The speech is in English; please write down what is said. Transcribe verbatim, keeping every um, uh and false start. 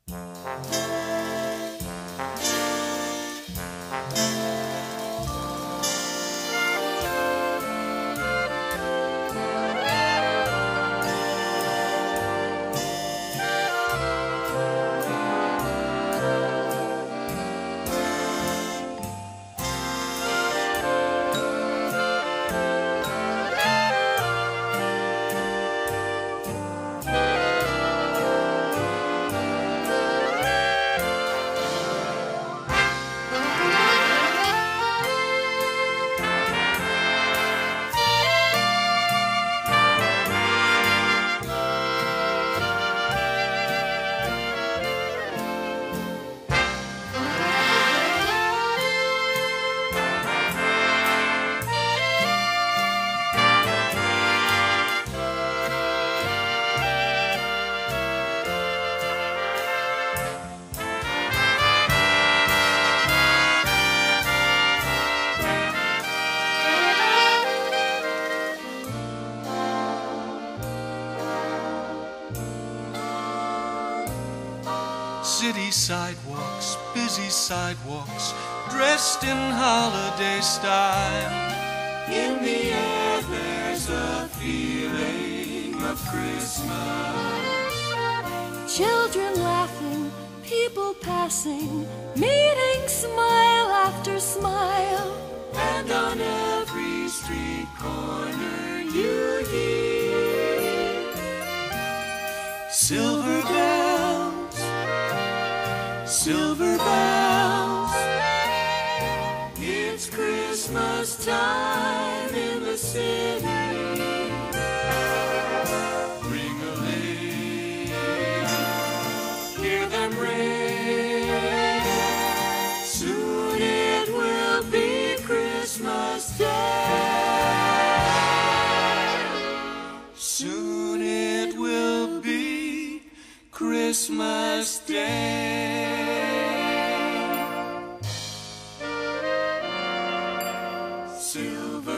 City sidewalks, busy sidewalks, dressed in holiday style. In the air there's a feeling of Christmas. Children laughing, people passing, meeting smile after smile. And on every street corner you hear silver bells, silver bells. It's Christmas time in the city. Ring-a-ling, hear them ring. Soon it will be Christmas Day. Soon it will be Christmas Day. Silver